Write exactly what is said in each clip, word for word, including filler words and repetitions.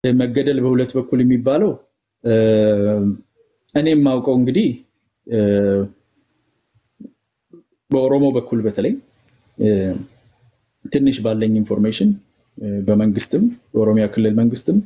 መገደል በሁለት በኩል የሚባለው እኔም ማውቀው እንግዲህ በኦሮሞ በኩል በተለይ ትንሽ ባለኝ ኢንፎርሜሽን በመንግስትም በኦሮሚያ ክልል መንግስትም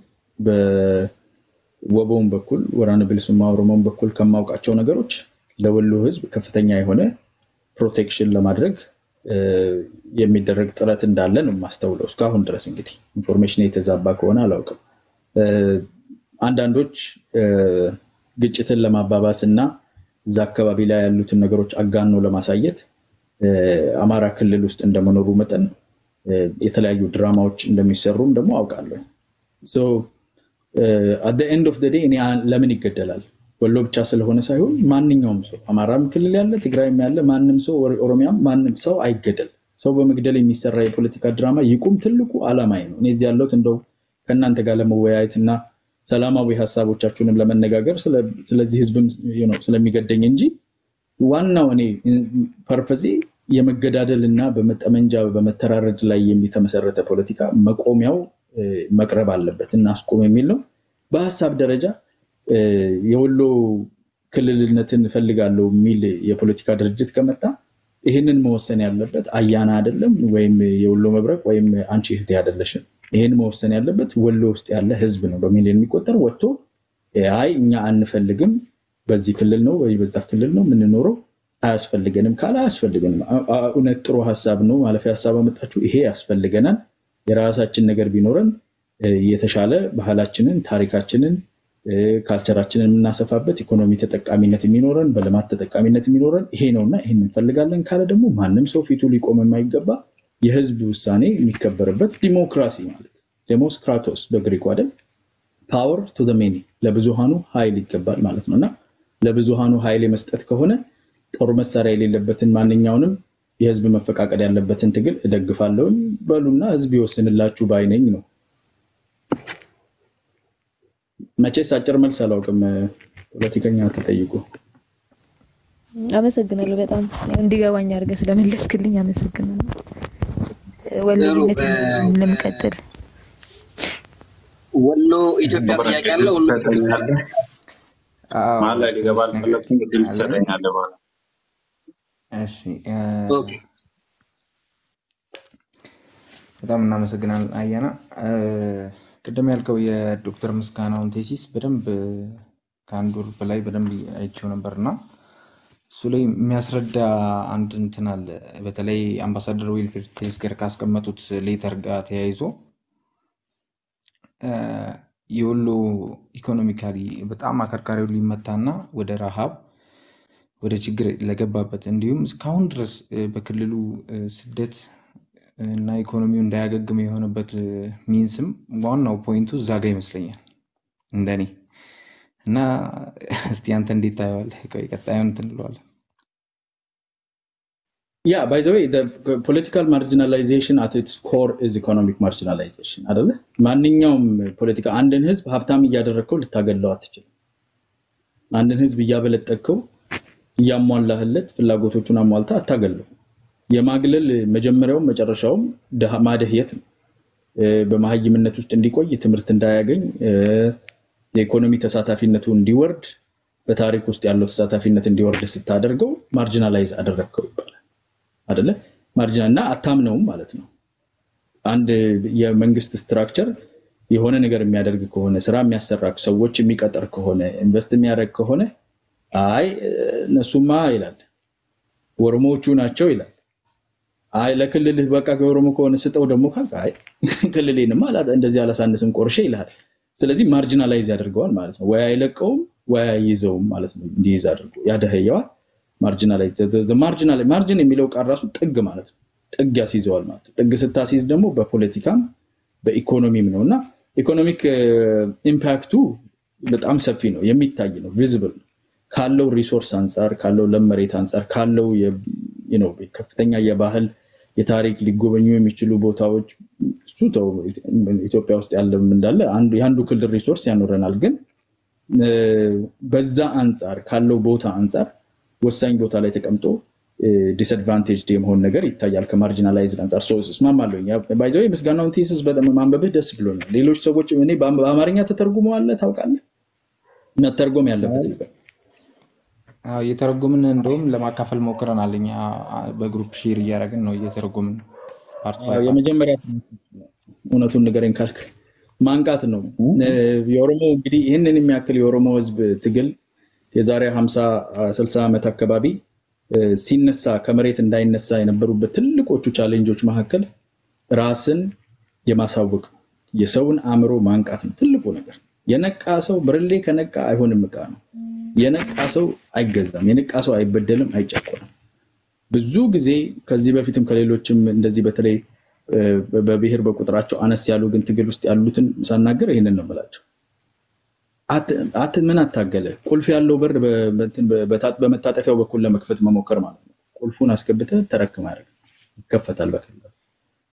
በወቦም በኩል ወራነ ብልሱማ ኦሮሞም በኩል ከማውቃቸው ነገሮች ለወሎ ህዝብ ከፍተኛ የሆነ ፕሮቴክሽን ለማድረግ የሚደረግ ጥረት እንዳለ ነው ማስተውለው እስካሁን ድረስ እንግዲህ ኢንፎርሜሽን የተዛባ ከሆነ አላውቅም አንዳንዶች ግጭትን ለማባባስና እዛ አካባቢ ላይ ያሉትን ነገሮች አጋኖ ለማሳየት አማራ ክልል ውስጥ እንደመኖሩ መጠን የተለያዩ ድራማዎች እንደሚሰሩም ደግሞ አውቃለሁ so uh, at the end of the day እኔ ለምን ይገደላል ወሎ ብቻ ስለሆነ ሳይሆን ማንኛውም ሰው አማራም ክልል ያለ ትግራይም ያለ ማንንም ሰው ኦሮሚያም ማንንም ሰው አይገደል ሰው በመግደል የሚሰራ የፖለቲካ ድራማ ይቁም ትልቁ አላማይ ነው እኔ እዚህ ያለሁት እንደው ከናንተ ጋር ለመወያየትና ሰላማዊ ሐሳቦቻችሁንም ለመነጋገር ስለዚህ ህዝብም you know ስለሚገደኝ እንጂ ዋናው እኔ ፐርፐዚ የመገዳደልና በመጠመንጃ በመተራረድ ላይ የሚተመሰረተ ፖለቲካ መቆሚያው መቅረብ አለበት እና አስቆም የሚል ነው በሐሳብ ደረጃ የወሎ ክልልነትን ፈልጋለሁ ሚል የፖለቲካ ድርጅት ከመጣ ይሄንን መወሰን ያለበት አያና አይደለም ወይም የወሎ መብረቅ ወይም አንቺ እህቴ አይደለሽም ይሄን መወሰን ያለበት ወሎ ውስጥ ያለ ህዝብ ነው በሚሊዮን የሚቆጠር ወጥቶ አይ እኛ አንፈልግም በዚህ ክልል ነው ወይ በዛ ክልል ነው ምን ኖረው አያስፈልገንም ካላ አያስፈልገንም እውነት ጥሩ ሐሳብ ነው ማለፊያ ሐሳብ አመጣችሁ ይሄ ያስፈልገናል የራሳችን ነገር ቢኖረን የተሻለ ባህላችንን ታሪካችንን ካልቸራችንን እናሰፋበት ኢኮኖሚ ተጠቃሚነት የሚኖረን በልማት ተጠቃሚነት የሚኖረን ይሄ ነውና ይሄን እንፈልጋለን ካለ ደግሞ ማንንም ሰው ፊቱ ሊቆም የማይገባ የህዝብ ውሳኔ የሚከበርበት ዲሞክራሲ ማለት ዴሞስ ክራቶስ በግሪክ አይደል ፓወር ቱ ዘ ሜኒ ለብዙሃኑ ኃይል ይገባል ማለት ነውና ለብዙሃኑ ኃይል መስጠት ከሆነ ጦር መሳሪያ የሌለበትን ማንኛውንም የህዝብ መፈቃቀድ ያለበትን ትግል እደግፋለሁ በሉና ህዝብ ይወስንላችሁ ባይነኝ ነው መቼስ አጭር መልስ አላውቅም ፖለቲከኛ ተጠይቁ አመሰግናለሁ በጣም እንዲገባኝ አድርገህ ስለመለስክልኝ አመሰግናለሁ ወሎነት ለምቀጥል ወሎ ኢትዮጵያ ጥያቄ አለ ወሎ አዎ ማለት ሊገባል ፈለኩኝ ግን ተጠኛለ ማለት እሺ ኦኬ በጣም እናመሰግናለን አያና ቅድም ያልከው የዶክተር ምስጋናውን ቴሲስ በደንብ ካንዱር በላይ በደንብ አይቼው ነበርና እሱ ላይ የሚያስረዳ አንድ እንትን አለ በተለይ አምባሳደር ዊልፍሪድ ቴስገር ካስቀመጡት ሌተር ጋር ተያይዞ የወሎ ኢኮኖሚካሊ በጣም አከርካሪው ሊመታና ወደ ረሃብ ወደ ችግር ለገባበት እንዲሁም እስካሁን ድረስ በክልሉ ስደት እና ኢኮኖሚው እንዳያገግም የሆነበት ሚንስም ዋናው ፖይንቱ ዛጋ ይመስለኛል እንደኔ እና እስቲ አንተ እንዴት ታየዋለህ ቀጣዩን ትንለዋለህ Yeah, by the way, the political marginalization at its core is economic marginalization. አይደለ? ማንኛውም ፖለቲካ አንድን ህዝብ ሀብታም እያደረከው ልታገለው አትችልም። አንድን ህዝብ እያበለጠከው እያሟላህለት ፍላጎቶቹን አሟልታ አታገለው። የማግለል መጀመሪያው መጨረሻውም ማደህየት ነው። በማህይምነት ውስጥ እንዲቆይ ትምህርት እንዳያገኝ የኢኮኖሚ ተሳታፊነቱ እንዲወርድ በታሪክ ውስጥ ያለው ተሳታፊነት እንዲወርድ ስታደርገው ማርጂናላይዝ አደረከው ይባላል። አይደለ ማርጂናልና አታምነውም ማለት ነው አንድ የመንግስት ስትራክቸር የሆነ ነገር የሚያደርግ ከሆነ ስራ የሚያሰራ ሰዎች የሚቀጠር ከሆነ ኢንቨስት የሚያደርግ ከሆነ አይ ነሱማ ይላል ወሮሞቹ ናቸው ይላል አይ ለክልልህ በቃ ከወሮሞ ከሆነ ስጠው ደሞ ካልካ አይ ክልሌንማ አላ እንደዚህ አላሳነስም ቆርሼ ይላል ስለዚህ ማርጂናላይዝ ያደርገዋል ማለት ነው ወይ አይለቀውም ወይ አይይዘውም ማለት ነው እንዲይዝ አድርጎ ያደህየዋል marginalize the marginal margin የሚለው ቃል ራሱ ጥግ ማለት ነው ጥግ ያስይዘዋል ማለት ጥግ ስታስይዝ ደግሞ በፖለቲካም በኢኮኖሚም ነውና ኢኮኖሚክ ኢምፓክቱ በጣም ሰፊ ነው የሚታይ ነው ቪዚብል ካለው ሪሶርስ አንፃር ካለው ለመሬት አንፃር ካለው you know ከፍተኛ የባህል የታሪክ ሊጎበኙ የሚችሉ ቦታዎች ሱተው ኢትዮጵያ ውስጥ ያለው እንዳለ አንዱ ያንዱ ክልል ሪሶርስ ያኖረናል ግን በዛ አንፃር ካለው ቦታ አንፃር ወሳኝ ቦታ ላይ ተቀምጦ ዲስአድቫንቴጅ የመሆን ነገር ይታያል ከማርጂናላይዝድ አንፃር ሶ እስማማለሁ ባይ ዘ ወይ ምስጋናውን ቴሲስ በጣም ማንበብህ ደስ ብሎኛል ሌሎች ሰዎች እኔ በአማርኛ ተተርጉመዋል ታውቃለህ መተርጎም ያለበት ነገር አዎ እየተረጎምን እንደውም ለማካፈል ሞክረናል እኛ በግሩፕ ሼር እያደረግን ነው እየተረጎምን ፓርት ባይ የመጀመሪያ እውነቱን ንገረኝ ካልክ ማንቃት ነው የኦሮሞ እንግዲህ ይሄንን የሚያክል የኦሮሞ ህዝብ ትግል የዛሬ ሃምሳ ስልሳ ዓመት አካባቢ ሲነሳ ከመሬት እንዳይነሳ የነበሩበት ትልቆቹ ቻሌንጆች መካከል ራስን የማሳወቅ የሰውን አእምሮ ማንቃት ነው ትልቁ ነገር የነቃ ሰው ብርሌ ከነቃ አይሆንም ዕቃ ነው የነቃ ሰው አይገዛም የነቃ ሰው አይበደልም አይጨቆንም ብዙ ጊዜ ከዚህ በፊትም ከሌሎችም እንደዚህ በተለይ በብሔር በቁጥራቸው አነስ ያሉ ግን ትግል ውስጥ ያሉትን ሳናገር ይሄንን ነው ማለት አት ምን አታገለ ቁልፍ ያለው በር በእንትን በመታጠፊያው በኩል ለመክፈት መሞከር ማለት ነው ቁልፉን አስገብተህ ተረክማ አይደል ይከፈታል በቀላሉ